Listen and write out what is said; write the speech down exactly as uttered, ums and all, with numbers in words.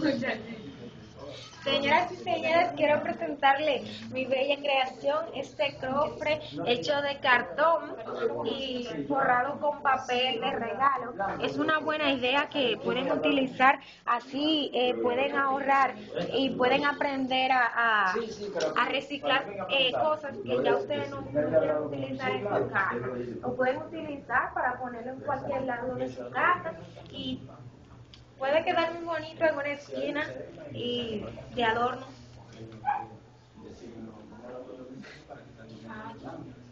Señoras y señores, quiero presentarle mi bella creación, este cofre hecho de cartón y forrado con papel de regalo. Es una buena idea que pueden utilizar, así eh, pueden ahorrar y pueden aprender a, a, a reciclar eh, cosas que ya ustedes no, no quieren utilizar en su casa. Lo pueden utilizar para ponerlo en cualquier lado de su casa y puede quedar muy bonito en una esquina y de adorno.